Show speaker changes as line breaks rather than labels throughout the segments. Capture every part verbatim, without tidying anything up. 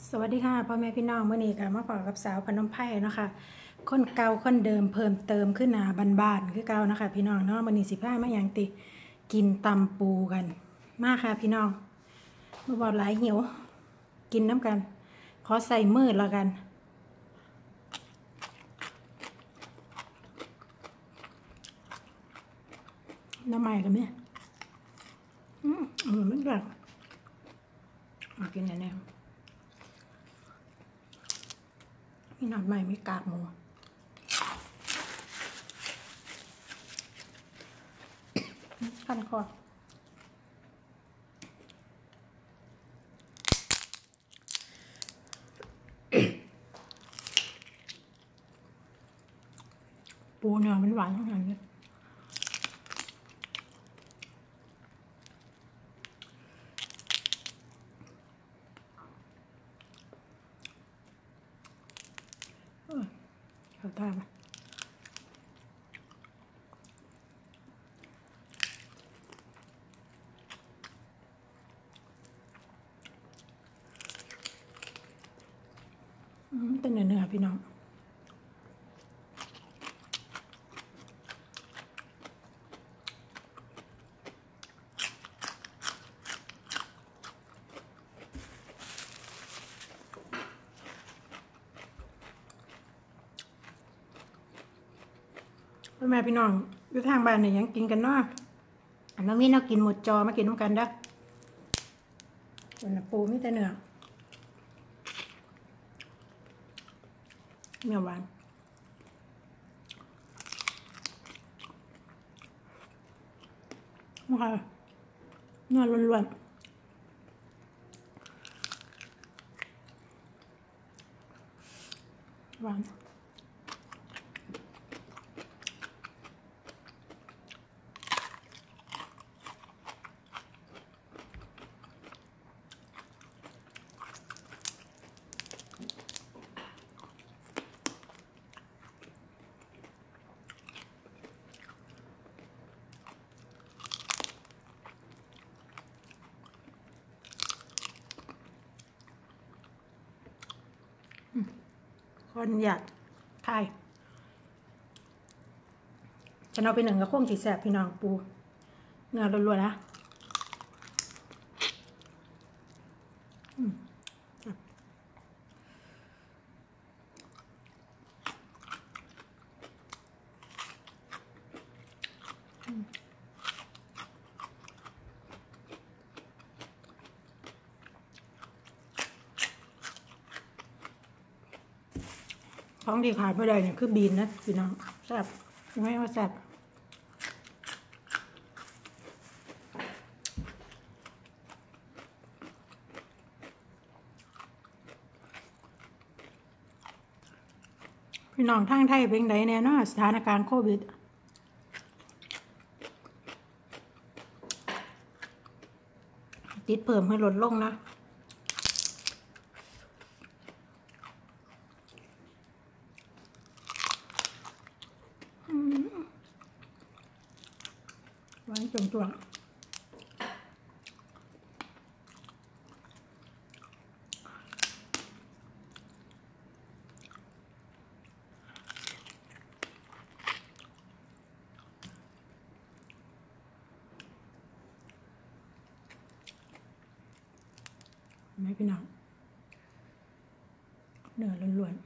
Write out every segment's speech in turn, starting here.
สวัสดีค่ะพ่อแม่พี่น้องเมื่อนี้ค่ะมาพบกับสาวพนมไพรเนาะค่ะคนเก่าคนเดิมเพิ่มเติมขึ้นหนาบ้านๆคือเก่านะคะพี่น้องเนาะมื่อนี้สิพามาอย่างติกินตำปูกันมาค่ะพี่น้องเมื่อบอกหลายหิวกินน้ำกันขอใส่มือแล้วกันน้ำใหม่กันเนี่ยอืมอืมมันแบบมากินแน่ๆมีหนอดใหม่มีกากหมูขั้นคอปูเนื้อมันหวานขนาดนี้เขาตามมาเป็นเนื้อๆพี่น้องพ่อแม่พี่น้องอยู่ทางบ้านเนี่ยยังกินกันเนาะอันน้องนี่เรากินหมดจอมากินน้ำกันเด้อส่วนปูมีแต่เนื้อเนื้อหวานนะคะเนื้อล้วนๆหวานคนอยากทายฉันเอาไปหนึ่งกับโค้งสีแสบพี่น้องปูเนื้อล้วนๆนะของที่ขาดไม่ได้เนี่ยคือบีนนะพี่น้องแซ่บไม่ว่าแซ่บพี่น้องทางไทยเป็นไงแน่เนาะสถานการณ์โควิดติดเพิ่มให้ลดลงนะหวานจงตัวไม่พี่น้องเนื้อล้วนๆ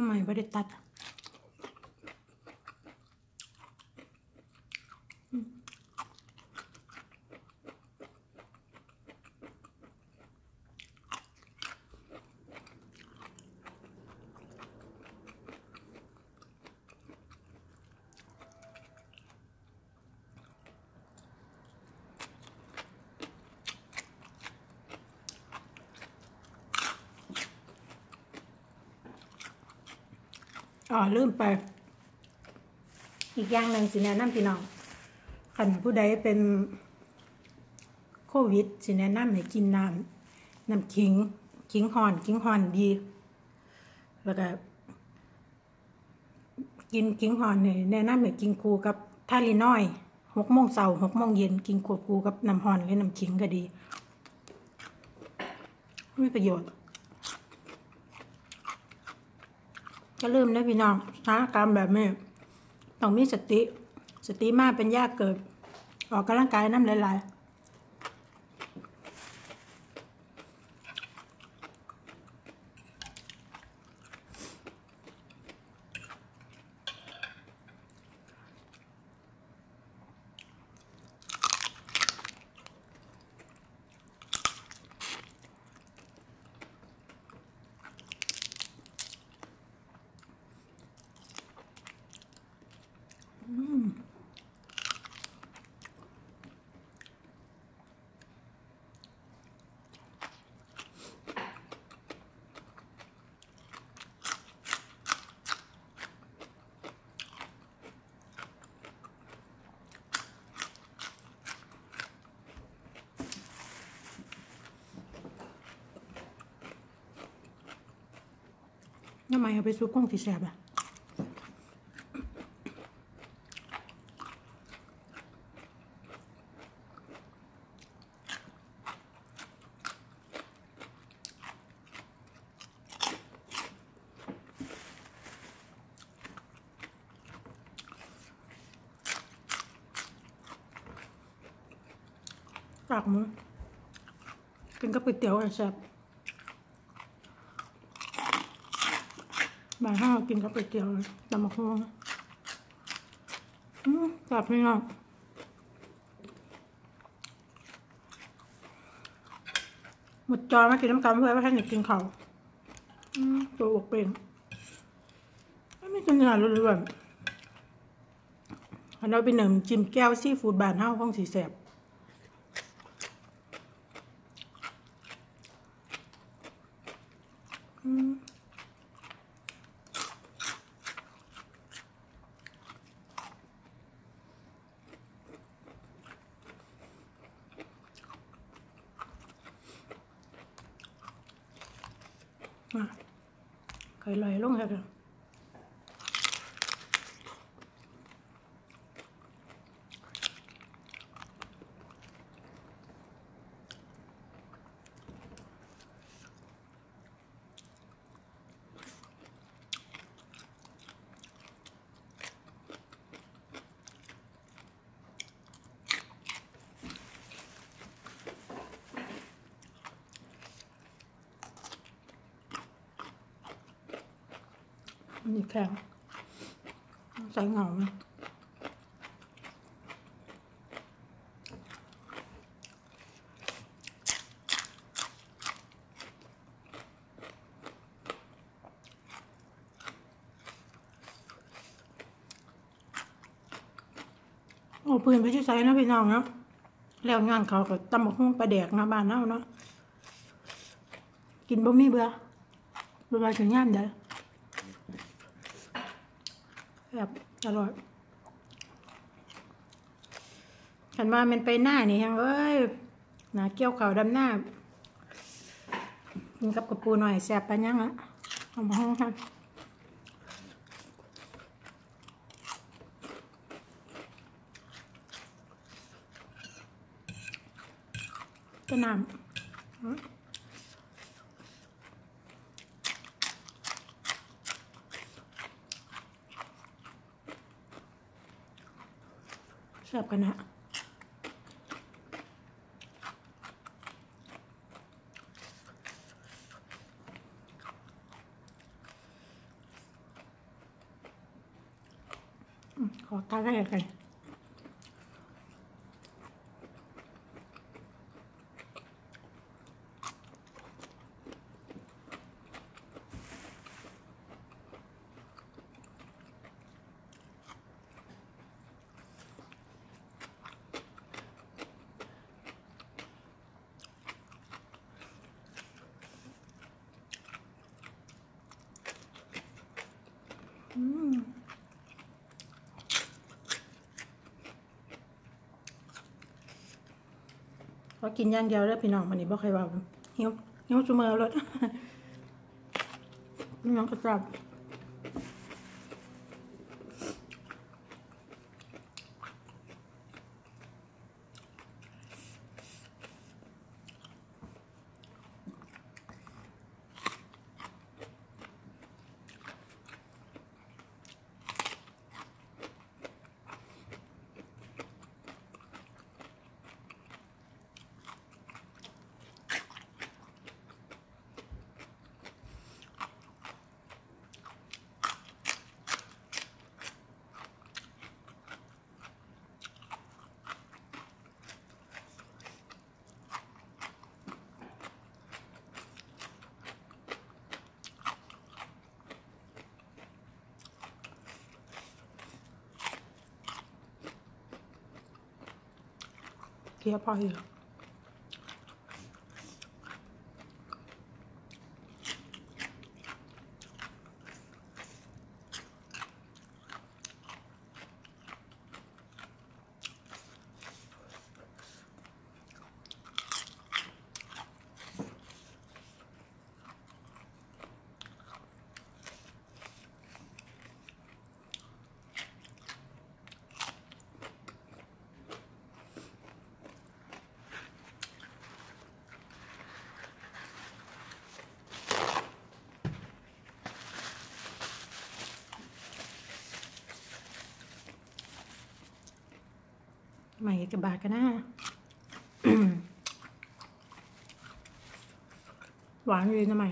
ำไมไม่ได้ตัดอ๋อลืมไปอีกอย่างหนึ่งสิแนะนำพี่น้องคันผู้ใดเป็นโควิดสิแนะนำให้กินน้ำน้ำขิงขิงห่อนขิงห่อนดีแล้วก็กินขิงห่อนเนี่ยแนะนำให้กินคู่กับทาลีน้อยหกโมงเช้าหกโมงเย็นกินควบคู่กับน้ำห่อนหรือน้ำขิงก็ดีมีประโยชน์ก็ลืมนะพี่น้องสถานการณ์แบบนี้ต้องมีสติสติมากเป็นยากเกิดออกกำลังกายน้ำหลายๆทำไมเอาไปซุปกุ้งที่แซ่บอ่ะปากมึงกินกับก๋วยเตี๋ยวแซ่บบ่ายห้ากินกับก๋วยเตี๋ยวตำมะฮุ่งอืมแซ่บพี่น้องหมดจอมากินน้ำกันเพื่อว่าให้หนูกินเขาอืมตัวอกเป็นไม่กินเนื้อล้วนๆอันนั้นเป็นหนึ่งจิ้มแก้วซีฟู้ดบานห้าวห้องสีแซ่บไข่ลอยลงค่ะนี่แข็งใส่เหงานะโอ้ปืนไปที่ใส่นะพี่น้องนะแล้วงานเขาก็ตำบักหุ่งปลาแดกนะบ้านเฮาเนาะกินบ่มีเบื่อเบื่อถึงย่ามเด้อแบบอร่อยขันมามันไปหน้านี่ยังเอ้ยหนาเกี่ยวเขาดำหน้ากินกับกระปูหน่อยแซ่บปะยังอ่ะเอามาห้องค่ะก็น้ำแซ่บกันนะตาได้กันอืมพอกินอย่างเดียวแล้วพี่น้องมันนี่บ่เคยว่าหิวหิวจุ่มอรถพี่น้องก็จับเคี้ยวพออยู่ใหม่กับบาทกันนะ หวานเลยนะใหม่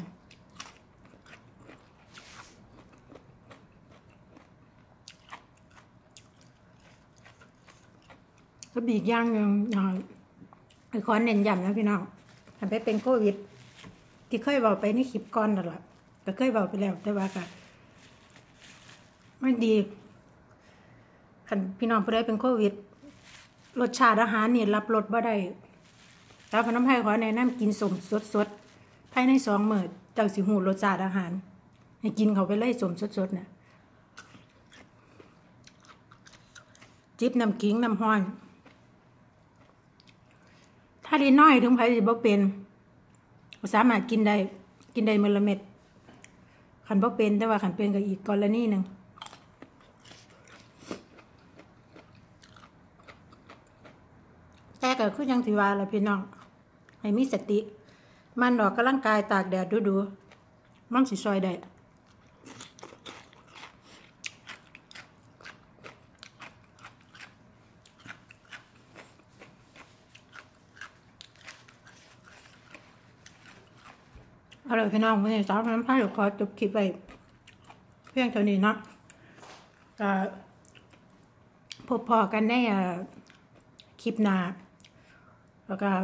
ก็บีกย่างหนึ่งไอ้คอนเน้นย้ำนะพี่น้องทำไปเป็นโควิดที่เคยบอกไปนี่คลิปก่อนนั่นแหละก็เคยบอกไปแล้วแต่ว่าก็ไม่ดีคันพี่น้องผู้ใดเป็นโควิดรสชาติอาหารนี่รับรสบ่ได้แล้วพน้ำไผ่ขอแนะนำกินสมสดๆภายในสองมื้อจังสิหูรสชาติอาหารให้กินเขาไปเลยสมสดๆน่ะจิบน้ำขิงน้ำห้อนถ้าได้น้อยถึงไผสิบ่เป็นสามารถกินได้กินได้มื้อละเม็ดคันบ่เป็นแต่ว่าคันเป็นก็อีกกรณีหนึ่งแต่ก็คือยังสิว่าล่ะพี่น้องให้มีสติมันออกกำลังกายตากแดดดูๆมันสิช่วยได้เอาล่ะพี่น้องวันนี้สาวน้ำพายขอจบคลิปไปเพียงเท่านี้เนาะก็พบพอกันในคลิปหน้าแล้วก็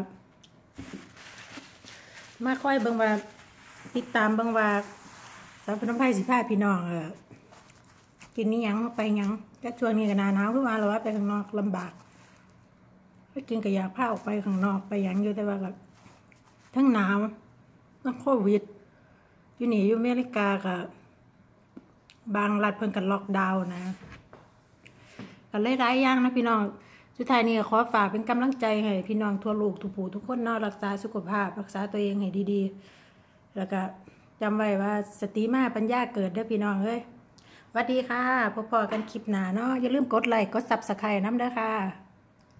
มาค่อยเบิ่งว่าติดตามเบิ่งว่าสาวน้ำพายสิพาพี่น้องเออกินนี่ยังไปยังแต่ช่วงนี้ก็หนาหนาวคือว่าเราว่าไปข้างนอกลำบากไปกินก็อยากพาออกไปข้างนอกไปยังอยู่แต่ว่าก็ทั้งหนาวทั้งโควิดอยู่นี่อยู่อเมริกากับบางรัฐเพิ่นกันล็อกดาวน์นะกันหลายๆอย่างนะพี่น้องสุดท้ายนี้ขอฝากเป็นกำลังใจให้พี่น้องทั่วโลกทุกผู้ทุกคนเนาะรักษาสุขภาพรักษาตัวเองให้ดีๆแล้วก็จำไว้ว่าสติมาปัญญาเกิดเด้อพี่น้องเอ้ยสวัสดีค่ะพบกันคลิปหน้าเนาะอย่าลืมกดไลค์กด ซับสไครบ์ นำเด้อค่ะ